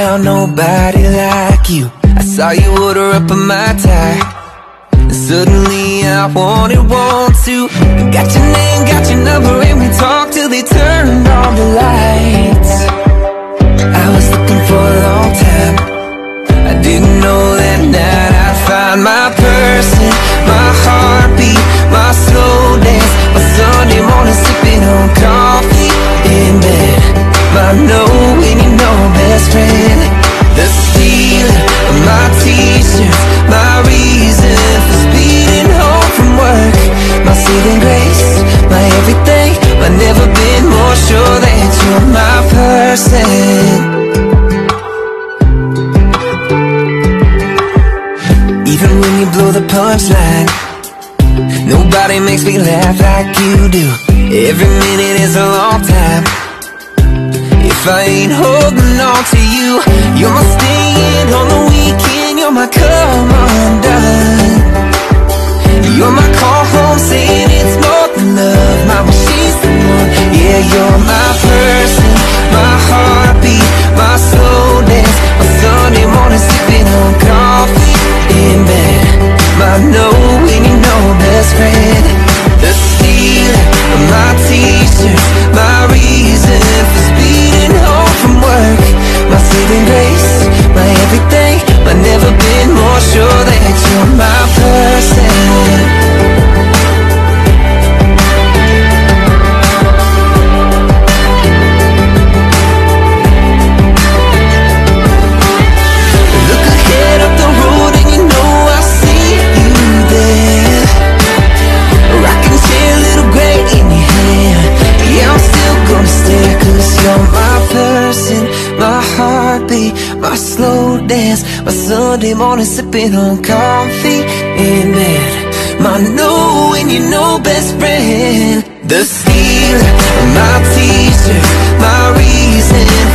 found nobody like you. I saw you order up on my tie, and suddenly I wanted to. Got your name, got your number, and we talked till they turned on the lights. I was looking for a long time. I didn't know that night I'd find my person, my heartbeat, my slow dance, my Sunday morning sipping on coffee in bed. My know when you know best friend, the stealer of my t-shirts, my reason for speeding home from work, my saving grace, my everything. I've never been more sure that you're my person. Even when you blow the punchline, nobody makes me laugh like you do. Every minute is a long time if I ain't holding on to you. You're my staying on the weekend, you're my come undone. You're my call home saying it's more than love. Mama, she's the one. Yeah, you're my person, my heartbeat, my slow dance, my Sunday morning sipping on coffee in bed. My know when you know best friend, the stealer of my t-shirts, my reason for speeding home from work, my saving grace, my everything. I've never been more sure that you're my person. You're my person, my heartbeat, my slow dance, my Sunday morning sipping on coffee in bed. My know when you know best friend, the stealer of my t-shirt, my reason